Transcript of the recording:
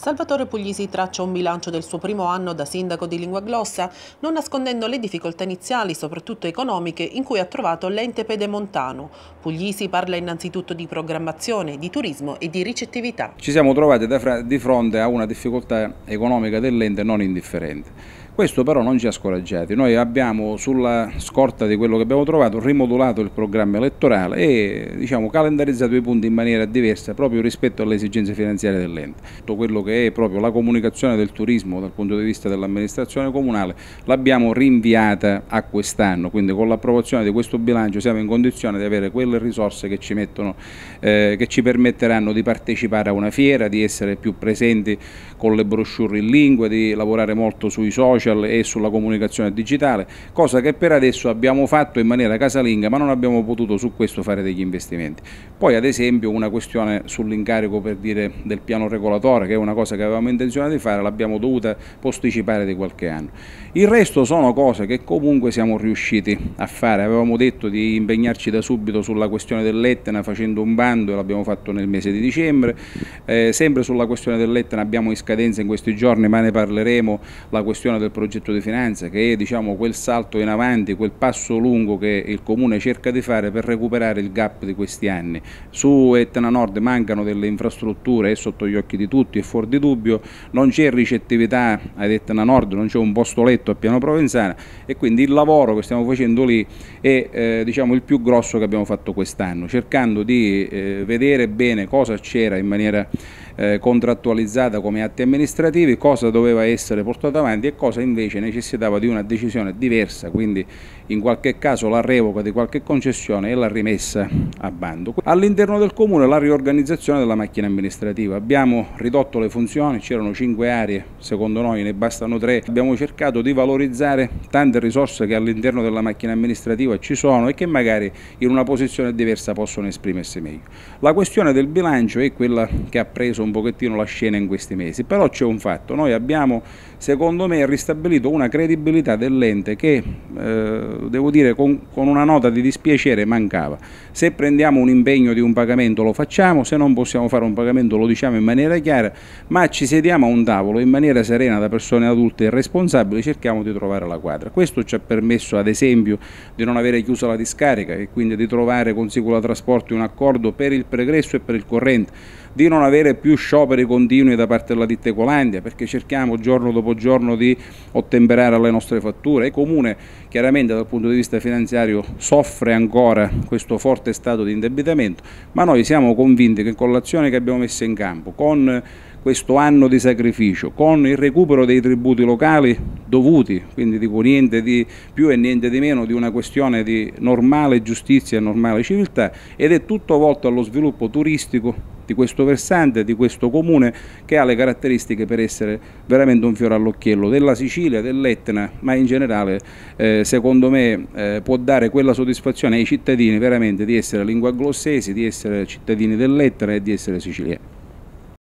Salvatore Puglisi traccia un bilancio del suo primo anno da sindaco di Linguaglossa, non nascondendo le difficoltà iniziali, soprattutto economiche, in cui ha trovato l'ente pedemontano. Puglisi parla innanzitutto di programmazione, di turismo e di ricettività. Ci siamo trovati di fronte a una difficoltà economica dell'ente non indifferente. Questo però non ci ha scoraggiati. Noi abbiamo, sulla scorta di quello che abbiamo trovato, rimodulato il programma elettorale e calendarizzato i punti in maniera diversa proprio rispetto alle esigenze finanziarie dell'ente. Tutto quello che è proprio la comunicazione del turismo dal punto di vista dell'amministrazione comunale l'abbiamo rinviata a quest'anno, quindi con l'approvazione di questo bilancio siamo in condizione di avere quelle risorse che ci permetteranno di partecipare a una fiera, di essere più presenti con le brochure in lingua, di lavorare molto sui social e sulla comunicazione digitale, cosa che per adesso abbiamo fatto in maniera casalinga, ma non abbiamo potuto su questo fare degli investimenti. Poi ad esempio una questione sull'incarico per dire del piano regolatore, che è una cosa che avevamo intenzione di fare, l'abbiamo dovuta posticipare di qualche anno. Il resto sono cose che comunque siamo riusciti a fare. Avevamo detto di impegnarci da subito sulla questione dell'Etna facendo un bando e l'abbiamo fatto nel mese di dicembre. Sempre sulla questione dell'Etna abbiamo in scadenza in questi giorni, ma ne parleremo, la questione del progetto di finanza, che è quel salto in avanti, quel passo lungo che il Comune cerca di fare per recuperare il gap di questi anni. Su Etna Nord mancano delle infrastrutture, è sotto gli occhi di tutti, è fuori di dubbio, non c'è ricettività ad Etna Nord, non c'è un posto letto a Piano Provenzana e quindi il lavoro che stiamo facendo lì è il più grosso che abbiamo fatto quest'anno, cercando di vedere bene cosa c'era in maniera contrattualizzata come atti amministrativi, cosa doveva essere portato avanti e cosa invece necessitava di una decisione diversa, quindi in qualche caso la revoca di qualche concessione e la rimessa a bando. All'interno del Comune la riorganizzazione della macchina amministrativa, abbiamo ridotto le funzioni, c'erano 5 aree, secondo noi ne bastano 3, abbiamo cercato di valorizzare tante risorse che all'interno della macchina amministrativa ci sono e che magari in una posizione diversa possono esprimersi meglio. La questione del bilancio è quella che ha preso un pochettino la scena in questi mesi, però c'è un fatto, noi abbiamo secondo me ristabilito una credibilità dell'ente che devo dire con una nota di dispiacere mancava. Se prendiamo un impegno di un pagamento lo facciamo, se non possiamo fare un pagamento lo diciamo in maniera chiara, ma ci sediamo a un tavolo in maniera serena da persone adulte e responsabili, cerchiamo di trovare la quadra. Questo ci ha permesso ad esempio di non avere chiusa la discarica e quindi di trovare con Sicula Trasporti un accordo per il pregresso e per il corrente, di non avere più scioperi continui da parte della ditta Ecolandia, perché cerchiamo giorno dopo giorno di ottemperare alle nostre fatture. Il Comune chiaramente dal punto di vista finanziario soffre ancora questo forte stato di indebitamento, ma noi siamo convinti che con l'azione che abbiamo messo in campo, con questo anno di sacrificio, con il recupero dei tributi locali dovuti, quindi dico niente di più e niente di meno di una questione di normale giustizia e normale civiltà, ed è tutto volto allo sviluppo turistico di questo versante, di questo comune che ha le caratteristiche per essere veramente un fiore all'occhiello della Sicilia, dell'Etna, ma in generale secondo me può dare quella soddisfazione ai cittadini veramente di essere linguaglossesi, di essere cittadini dell'Etna e di essere siciliani.